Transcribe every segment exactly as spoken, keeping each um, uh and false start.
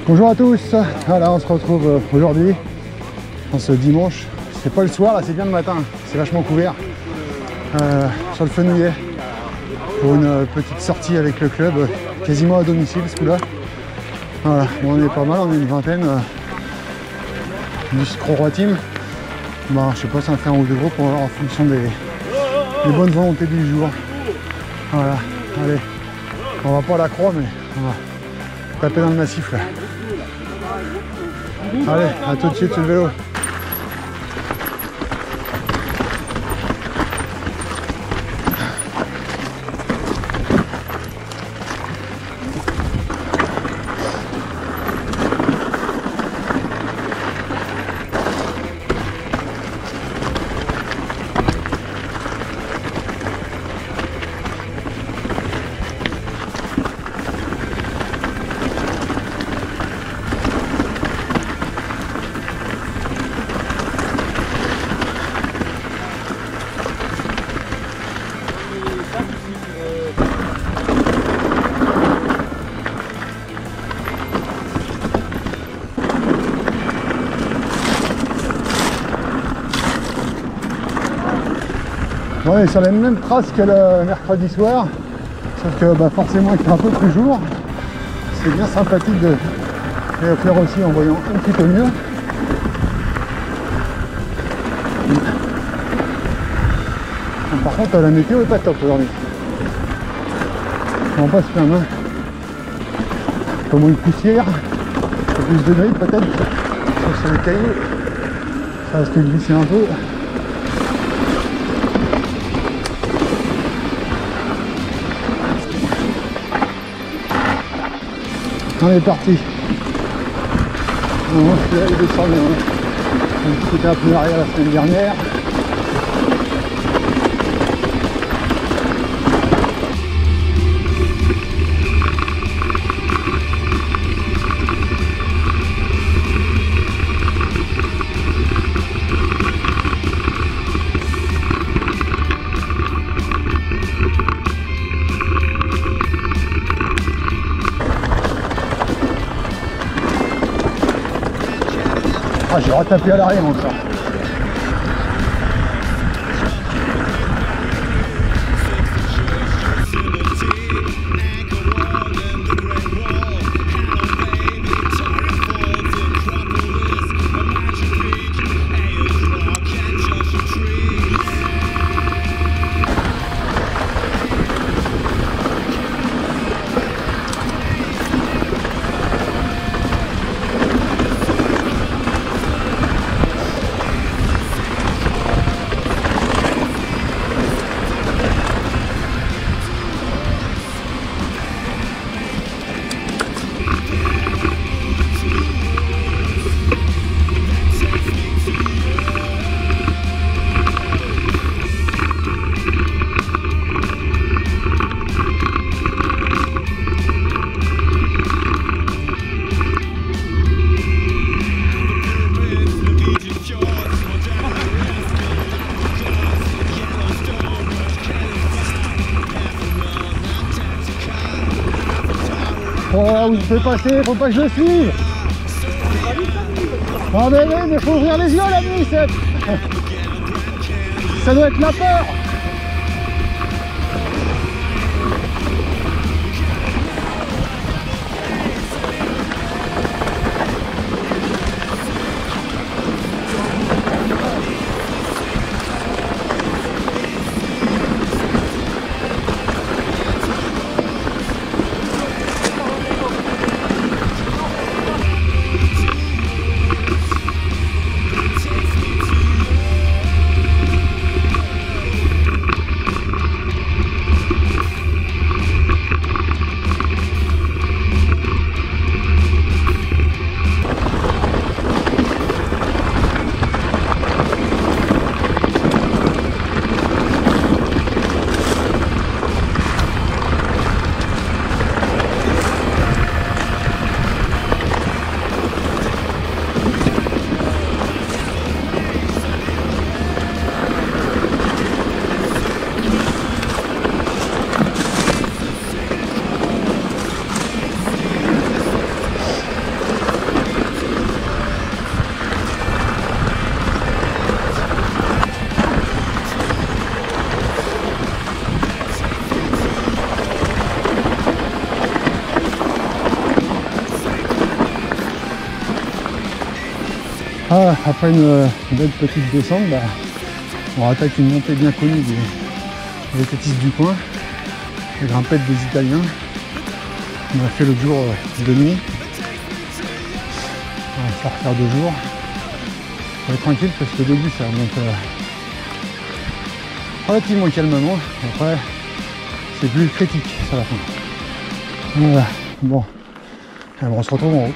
Bonjour à tous, voilà on se retrouve aujourd'hui, en ce dimanche, c'est pas le soir là, c'est bien le matin, c'est vachement couvert, euh, sur le Fenouillet, pour une petite sortie avec le club, quasiment à domicile ce coup-là. Voilà, bon, on est pas mal, on est une vingtaine, euh, du Scro Team. Bah, je sais pas, ça va faire un ou deux groupes, on va voir en fonction des, des bonnes volontés du jour. Voilà, allez, on va pas à la croix, mais on va taper dans le massif là. Allez, à tout de suite sur le vélo. On est sur les mêmes traces que le mercredi soir, sauf que bah, forcément il fait un peu plus jour. C'est bien sympathique de les faire aussi en voyant un petit peu mieux. Par contre la météo est pas top aujourd'hui. On va pas se plaindre. Un peu moins de poussière, un peu plus de gris peut-être sur les cailloux. Ça risque de glisser un peu. On est parti. Non, celui-là il descend bien. On était un peu arrière la semaine dernière. Ah, j'ai retapé à l'arrière encore. Oh, vous me faites passer, faut pas que je le suive. Oh mais oui, mais faut ouvrir les yeux la nuit, ça doit être la peur. Ah, après une, une belle petite descente, bah, on attaque une montée bien connue des, des vététistes du coin, les grimpettes des Italiens. On a fait l'autre jour euh, de nuit. On va faire faire deux jours. On va être tranquille parce qu'au début ça remonte euh, relativement calmement. Après c'est plus critique sur la fin. Voilà. Bon, alors on se retrouve en haut.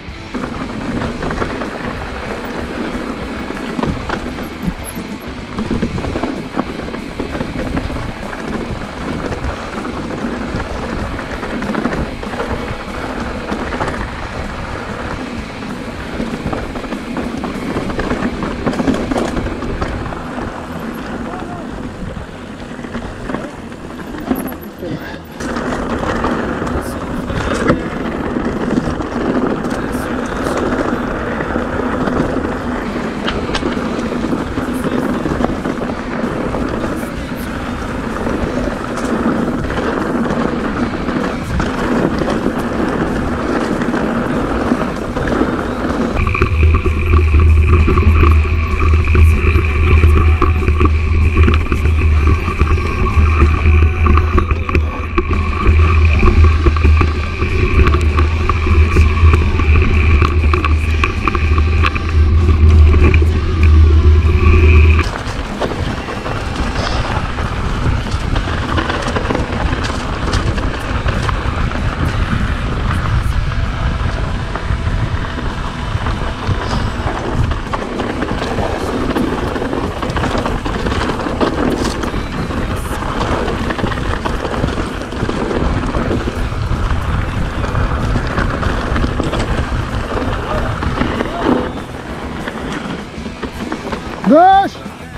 Gauche!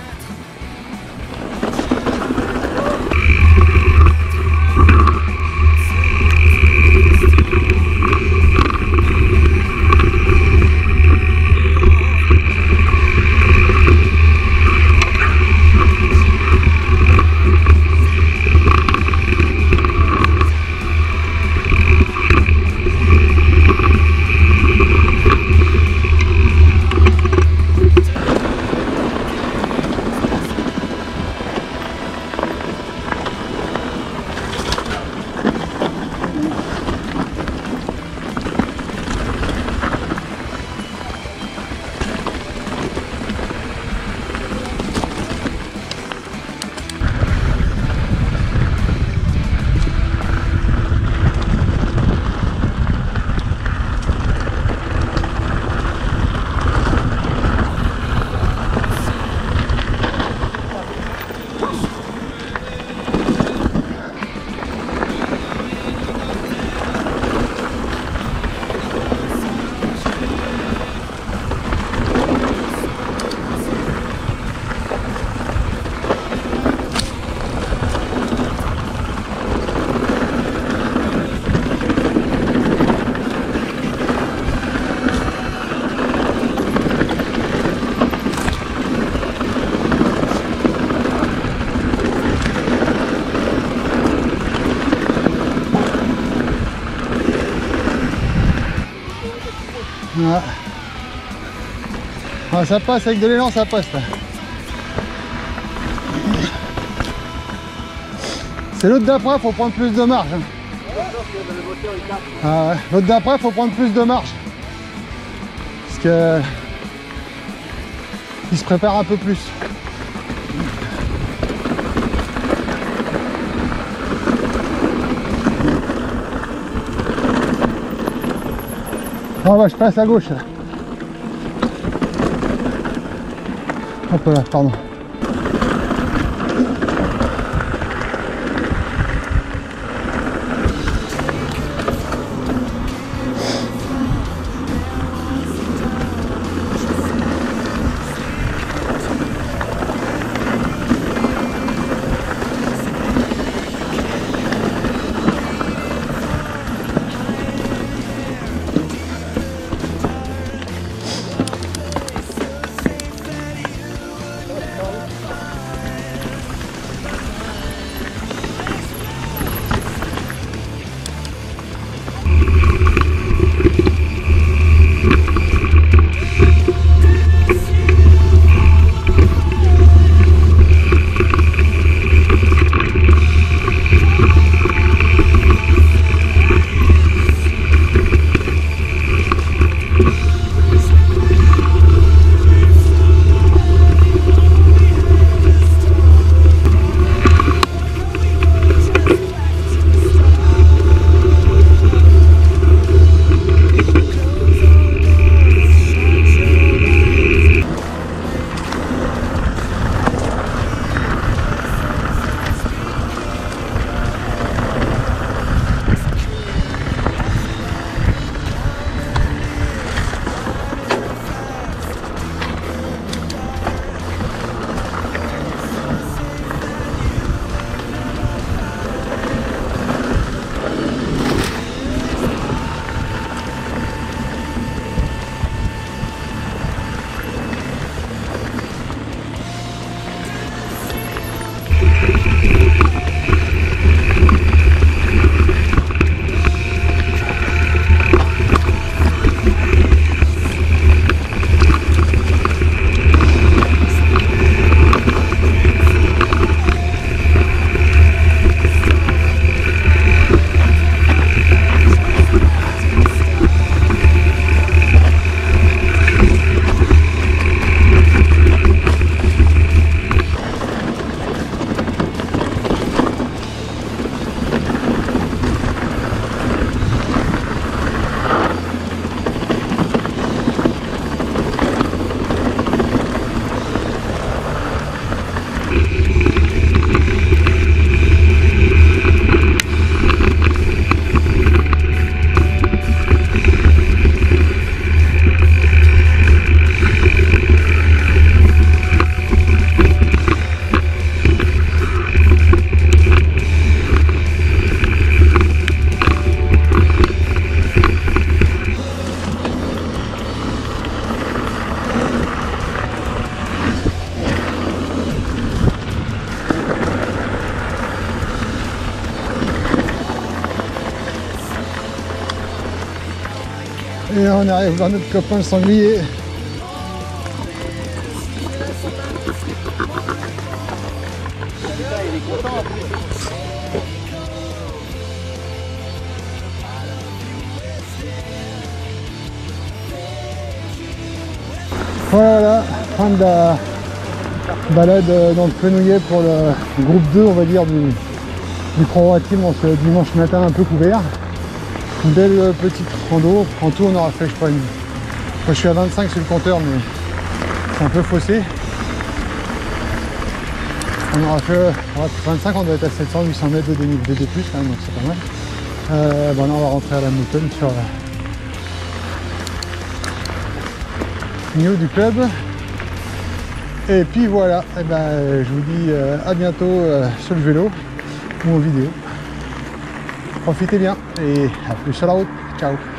Voilà. Ah, ça passe avec de l'élan, ça passe là. C'est l'autre d'après, faut prendre plus de marge. Ah ouais. L'autre d'après, faut prendre plus de marge. Parce que il se prépare un peu plus. Ah bah je passe à gauche là. Hop là, pardon. Et on arrive voir notre copain le sanglier. Voilà, fin de la balade dans le Fenouillet pour le groupe deux, on va dire, du, du Croix Team en ce dimanche matin un peu couvert. Une belle petite rando. En tout, on aura fait, je crois, une... Moi, je suis à vingt-cinq sur le compteur, mais c'est un peu faussé. On aura fait vingt-cinq, on doit être à sept cents à huit cents mètres de dénivelé de plus, quand même, donc c'est pas mal. Euh, bon, là, on va rentrer à la moutonne sur la niveau du club. Et puis voilà, et ben, je vous dis euh, à bientôt euh, sur le vélo ou en vidéo. Profitez bien et à plus sur la route. Ciao.